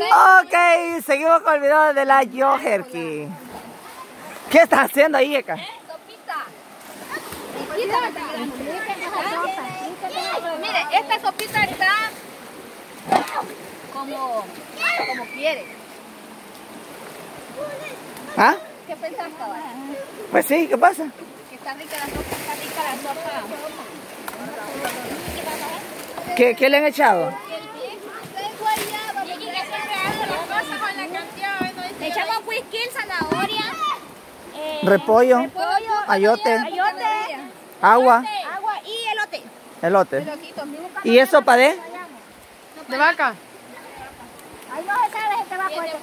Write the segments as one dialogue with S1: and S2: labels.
S1: Ok, seguimos con el video de la Yoherki. ¿Qué estás haciendo ahí, Eka?
S2: Sopita. Mire, esta sopita está como quiere.
S1: ¿Ah?
S2: ¿Qué pensás, cabal?
S1: Pues sí, ¿qué pasa?
S2: Que está rica la sopa, está rica la sopa.
S1: ¿Qué le han echado?
S2: Le echamos whisky, zanahoria,
S1: Repollo, ayote, agua,
S2: y elote.
S1: elote. ¿Y es sopa de?
S3: ¿De vaca?
S2: Ahí no se sabe, este va a coger.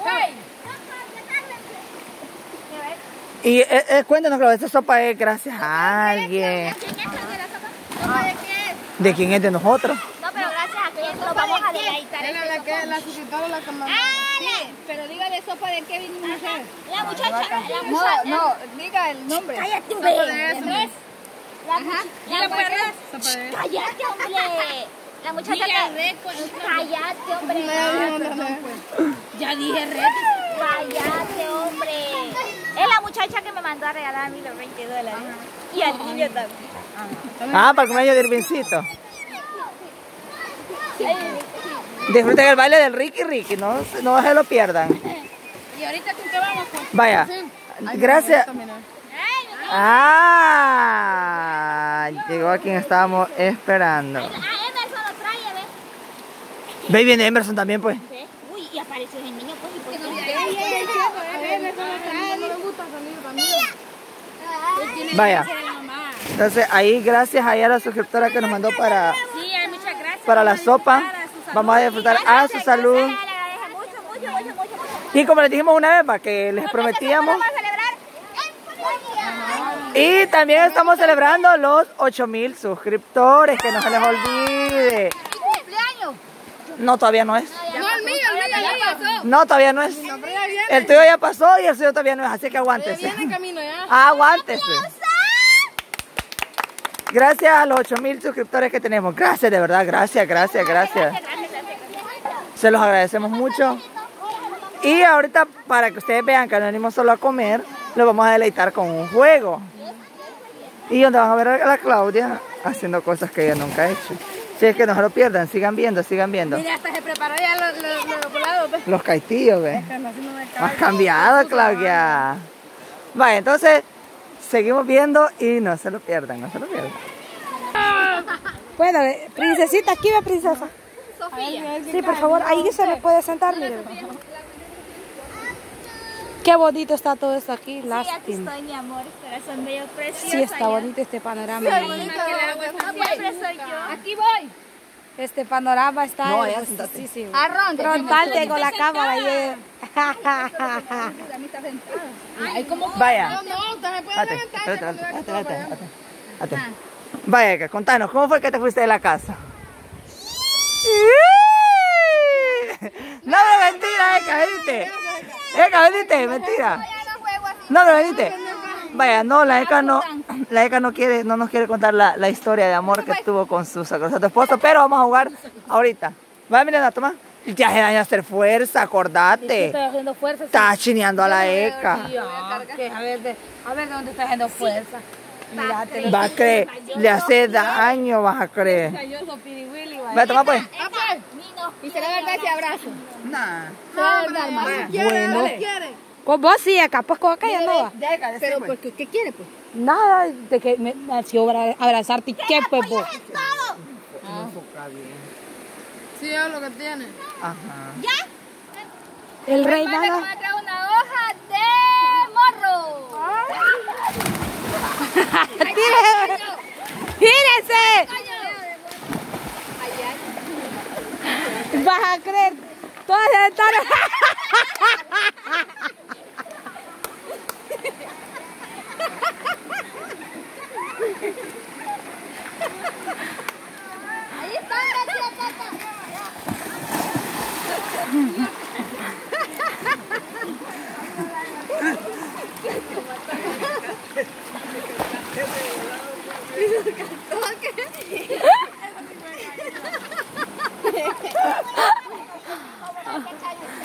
S1: Y cuéntanos, Claudia, esta sopa es gracias a alguien.
S2: ¿Sopa de qué es?
S1: ¿De quién es? De nosotros.
S2: No, pero gracias a que nos vamos a deleitar.
S3: La suscriptora la que mandó.
S2: Sí, pero dígale sopa de qué vinimos a hacer. La muchacha.
S3: No, diga el nombre.
S2: Cállate,
S3: Sopa de
S2: hombre.
S3: eso.
S2: La muchacha. Cállate, hombre. La muchacha que... Cállate, hombre.
S3: Ya dije red.
S2: Cállate, hombre. Es la muchacha que me mandó a regalar a mí los $20. Y al niño también.
S1: Ah, para el cumpleaños de Irvincito. Disfruten el baile del Ricky, no se lo pierdan.
S3: ¿Y ahorita con qué vamos?
S1: Vaya, gracias. Ah, llegó a quien estábamos esperando.
S2: Emerson lo trae, ¿ves?
S1: Ve, viene Emerson también, pues.
S2: Uy, y apareció el niño, pues. ¿Y por qué no?
S1: Vaya. Entonces ahí gracias a la suscriptora que nos mandó para
S2: Muchas gracias.
S1: para la sopa. Vamos a disfrutar a su salud.
S2: Le agradezco mucho.
S1: Y como les dijimos una vez, para que les prometíamos.
S2: Vamos a celebrar el
S1: Y también estamos celebrando los 8000 suscriptores, que no se les olvide.
S2: cumpleaños.
S1: No, todavía no es.
S3: No, el mío ya pasó.
S1: No, todavía no es. El tuyo ya pasó y el suyo todavía no es, así que aguántese.
S3: Viene en camino ya.
S1: Aguántese. Gracias a los 8000 suscriptores que tenemos. Gracias, de verdad, gracias. Se los agradecemos mucho. Y ahorita, para que ustedes vean que no venimos solo a comer, los vamos a deleitar con un juego. Y donde van a ver a la Claudia haciendo cosas que ella nunca ha hecho. Si es que no se lo pierdan, sigan viendo.
S3: Mira, hasta se preparó ya los volados. ¿Ves?
S1: Los caitillos, ¿ves? Has cambiado, Claudia. Vale, entonces, seguimos viendo y no se lo pierdan,
S4: Bueno, princesita, aquí ve, princesa.
S2: Sofía.
S4: Sí, por favor, ahí se le puede sentar, mire. Qué bonito está todo esto aquí,
S2: Sí, aquí
S4: lástima.
S2: estoy, mi amor. Corazón bello, precioso.
S4: Sí, está bonito este panorama.
S2: Siempre soy yo. Aquí voy.
S4: Este panorama está
S1: No, ya,
S4: hermosísimo.
S2: Arrón.
S4: Frontal tengo la cámara ahí.
S1: Vaya.
S3: No, usted se puede
S1: Espérate. Vaya, Eka, contanos, ¿cómo fue que te fuiste de la casa? No, no, mentira, Eka, venite, mentira. No, venite. Vaya, no, la Eka no nos quiere contar la historia de amor que tuvo con su sacrosanto esposo, pero vamos a jugar ahorita. Vaya, Milena, toma. Ya se daña hacer fuerza, acordate.
S4: Estoy haciendo fuerza.
S1: Estás chineando a la Eka.
S4: A ver de dónde está haciendo fuerza. Mírate.
S1: Va a creer, le hace daño, vas a creer. Vaya, toma pues.
S3: Y se le da ese abrazo.
S1: Nah.
S3: Bueno.
S4: Con vos sí, acá, pues con acá ya no va.
S3: Pero, pues, ¿qué quiere, pues?
S4: Nada de que me nació abrazarte. ¿Qué, pues, vos?
S3: Sí, es lo que tiene.
S1: Ajá.
S4: El rey
S2: Recuerda que
S4: nada.
S2: me trae una hoja de morro.
S4: ¡Gírese! Vas a creer. Todas se están...
S2: Ahí está,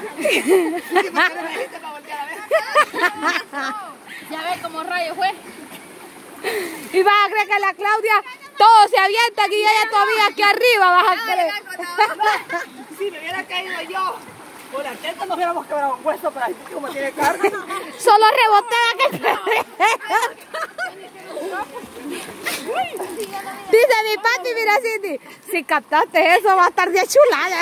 S3: Ya ves cómo rayo fue.
S4: Y vas a creer que la Claudia, todos se avientan y ella todavía aquí arriba, vas a creer.
S1: Si me hubiera caído yo, con la teta nos hubiéramos quebrado un hueso, pero ahí como tiene carga.
S4: Solo rebotea que dice mi papi, mira Cindy, si captaste eso va a estar de chulada.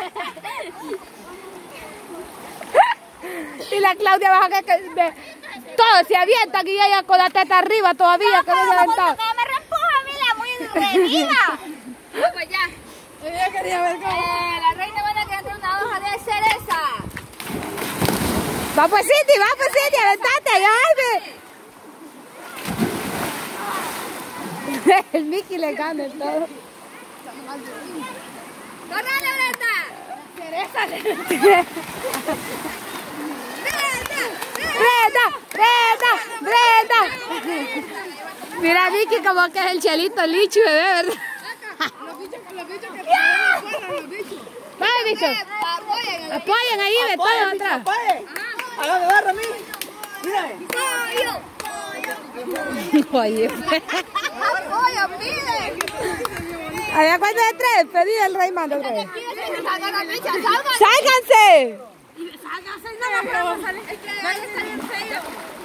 S4: Y la Claudia baja que todos se avientan y ella con la teta arriba todavía que no se ha aventado.
S2: Que me reempuja a mí la muy reviva.
S3: Pues ya. Yo quería ver cómo.
S2: La reina van a quedar una hoja de cereza.
S4: Va pues Cindy, aventate, ya. El Mickey le gana el todo.
S2: ¡Corrale, Brenda!
S4: Brenda. Mira Mickey como que es el chelito licho, bebé, ¿verdad?
S3: Los bichos que corren, los bichos.
S4: Vale, bichos. Apoyen ahí, ve todos atrás.
S1: Hágame barra a mí. Mírame.
S4: Oye.
S2: ¡Apoyo, pide!
S4: Allá cuando de tres, pedí el rey mando otra vez.
S2: ¡Salgan las bichas, salgan!
S4: ¡Sálganse!
S2: ¡Sálganse! ¡No, pero no sale! ¡Es que está bien feo!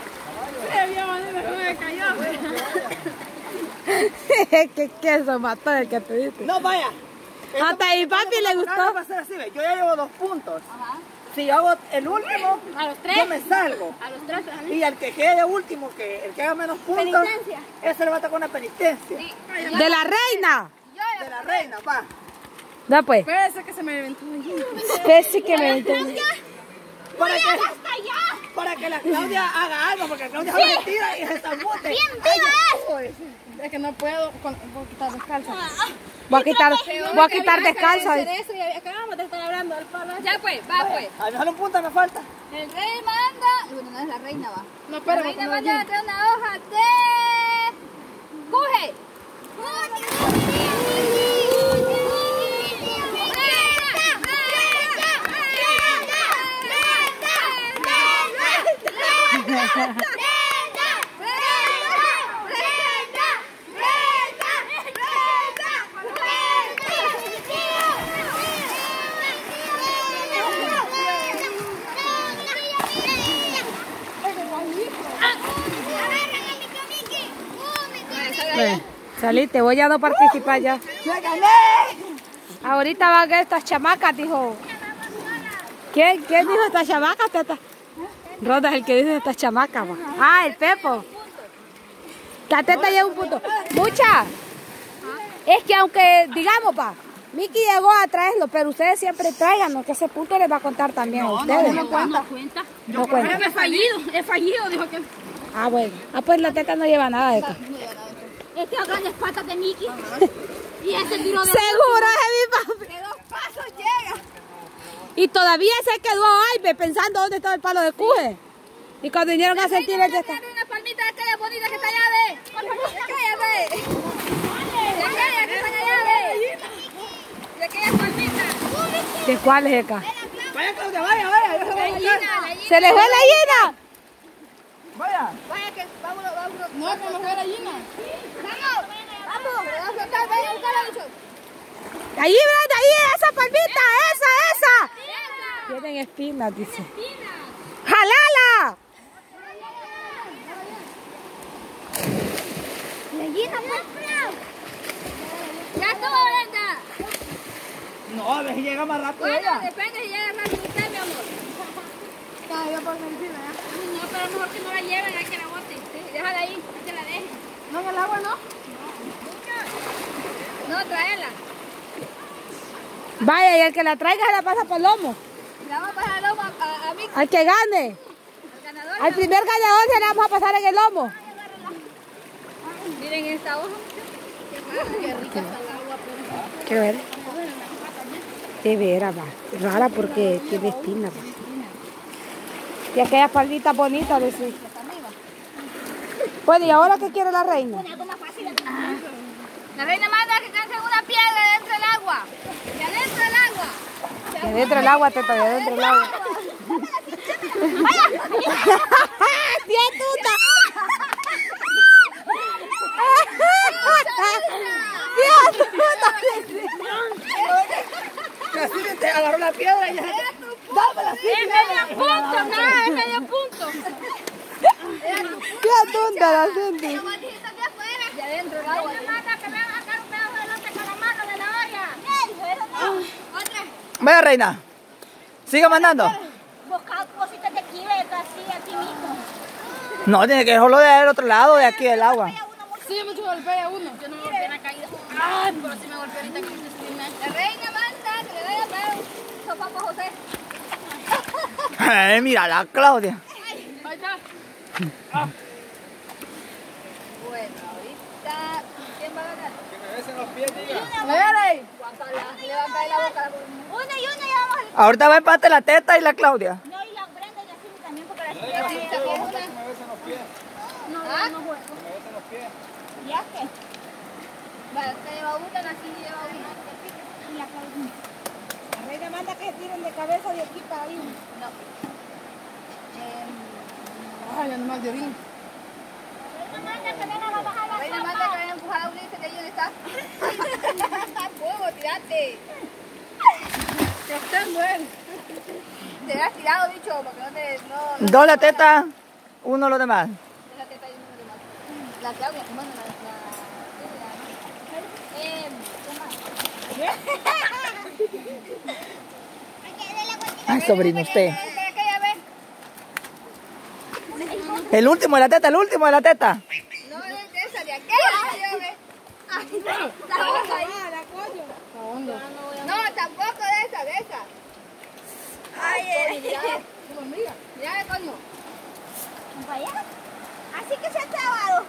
S4: ¿Qué queso mató el que pediste?
S1: No, vaya.
S4: Hasta a mi papi le gustó.
S1: Va a ser así, ve. Yo ya llevo 2 puntos. Si yo hago el último,
S2: A los 3.
S1: yo me salgo.
S2: A los 3.
S1: Y el que quede último, el que haga menos puntos,
S2: Penitencia.
S1: ese le va a tocar una penitencia.
S4: De la reina.
S1: De la reina, va.
S4: No pues.
S3: Espérese que se me reventó allí.
S4: Pese que me entiende.
S1: Para que la Claudia haga algo, porque la Claudia se mentira y se zambute.
S2: ¡Bien viva
S3: Es que no puedo quitar descalza.
S4: Voy a quitar descalza.
S3: Eso y acabamos de estar hablando del palo.
S2: Ya pues, va pues.
S1: A mí solo un punto me falta.
S2: El rey manda... Bueno, no es la reina, va.
S3: No,
S2: La
S3: pero
S2: reina manda a traer una hoja de... ¡Coge!
S4: Saliste, voy a no participar ya.
S1: ¡Me gané!
S4: Ahorita van a ver estas chamacas, dijo. ¿Quién dijo estas chamacas, teta? Roda es el que dice estas chamacas, va. Ah, el Pepo. La teta lleva un punto. Mucha. Es que aunque, digamos, pa, Mickey llegó a traerlo, pero ustedes siempre tráiganlo, que ese punto les va a contar también a ustedes.
S3: No cuenta.
S4: No cuenta.
S3: He fallido, dijo que.
S4: Ah, bueno. Ah, pues la teta no lleva nada de acá.
S2: Este es grandes patas de Mickey. Y ese tiro de...
S4: Seguro es mi papi.
S2: De 2 pasos llega.
S4: Y todavía se quedó ahí pensando dónde estaba el palo de cuje. Y cuando vinieron a sentir el de esta...
S2: Una palmita de aquella bonita que está allá de... Cállate. De aquella que está allá de aquella palmita.
S4: ¿De cuál es acá?
S1: Vaya, Claudia, vaya. Yo se voy a buscar.
S4: ¡Se le fue la gallina!
S1: Vaya.
S2: Vaya que vamos.
S3: No, que me fue la gallina.
S2: Vamos. Vamos a flotar, vaya a buscar a bichos.
S4: Ahí, Brenda, ahí, esa palmita, esa. Tienen espinas, dice. ¡Jalala!
S2: Gallina, ya estuvo, Brenda.
S1: No, a ver si llega más rápido
S2: Bueno,
S1: ella.
S2: depende si llega rápido usted, mi amor.
S3: Yo por medicina, ¿ya?
S2: No, pero mejor que no la lleven, hay que la boten. Déjala ahí, hay que la dejen.
S3: No, en el agua no.
S2: No, tráela.
S4: Vaya, y el que la traiga se la pasa por el lomo.
S2: La vamos a pasar el lomo a Mickey,
S4: Al que gane.
S2: al ganador.
S4: Al primer ganador se la vamos a pasar en el lomo.
S2: Miren esta hoja. Qué rica está el agua.
S4: Qué ver. De veras, va. Rara porque tiene espinas, va. Y aquellas palmitas bonitas, dice. Bueno, ¿y ahora qué quiere la reina?
S2: La reina manda que canten una piedra dentro del agua. Y adentro del agua se
S4: De dentro del agua, Teta, de dentro del agua. ¡Tía tuta! ¡Tía tuta!
S1: Así te agarró la piedra y ya. Dámela así.
S2: Es medio punto, nada, es medio punto.
S4: ¡Tía tonta la gente!
S2: De adentro el agua. Me manda que me va a sacar un pedazo de lote con la mano de la olla. Otra.
S1: Vaya, reina. Siga mandando.
S2: Busca cositas de aquí, así, aquí mismo.
S1: No, tiene que dejarlo del otro lado, de aquí del agua.
S3: Sí, yo me golpeé a uno.
S2: Yo no me golpeé en la caída. Ay, pero sí me golpeé ahorita que quise subirme. La reina manda, que le doy a dar sopa para José.
S1: Mira la Claudia.
S3: Ahí está.
S2: Bueno, ahorita, ¿quién va a ganar?
S3: ¡Dale!
S2: Le va a caer la boca. Una y una y vamos a...
S1: Ahorita va a empate la Teta y la Claudia.
S2: No, y la Brenda y la Cindy también, porque la Cindy también una. No, no juego. ¿Ya qué? Vale, usted lleva una, la Cindy lleva una. Y la Claudia.
S4: La reina manda que tiren de cabeza de aquí para ahí.
S2: No.
S3: Ay, animal de orina.
S2: Reina manda que vengan a bajar la Reina manda que vengan a empujar a Ulises, que ahí donde está. ¡Fuego, tirate!
S3: ¿Qué está él?
S2: Te has tirado, bicho, porque no te... No,
S1: Dos la Teta, uno los demás.
S2: la teta y uno de más. La Claudia, bueno, ¿qué
S1: Ay, sobrino, usted.
S2: más?
S1: El último de la Teta, el último de la Teta.
S2: No, de esa, de aquella. Ay, no. La otra ahí. No, tampoco de esa, de esa. Ay, mira, coño. Vaya. Así que se ha trabado.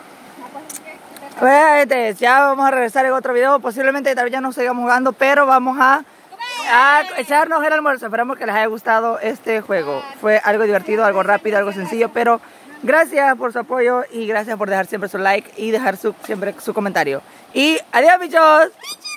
S1: Pues, ya vamos a regresar en otro video. Posiblemente tal vez ya no sigamos jugando, pero vamos a echarnos el almuerzo. Esperamos que les haya gustado este juego. Fue algo divertido, algo rápido, algo sencillo, pero gracias por su apoyo y gracias por dejar siempre su like y dejar siempre su comentario. Y adiós, bichos.